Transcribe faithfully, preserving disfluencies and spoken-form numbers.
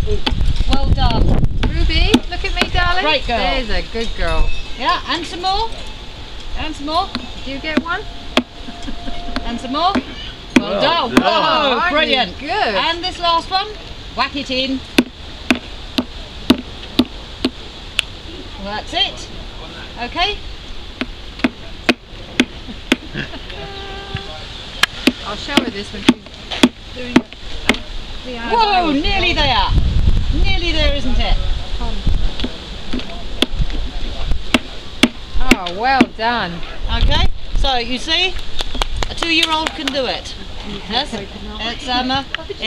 Well done. Ruby, look at me, darling. Great girl. There's a good girl. Yeah, and some more. And some more. Do you get one? And some more. Well Well done. done. Whoa, Aren't you brilliant. good? And this last one. Whack it in. Well, that's it. Okay. I'll show her this when she's doing it. The Whoa, nearly there. Nearly there, isn't it? Oh, well done. Okay. So you see, a two-year-old can do it. Yes. It's um.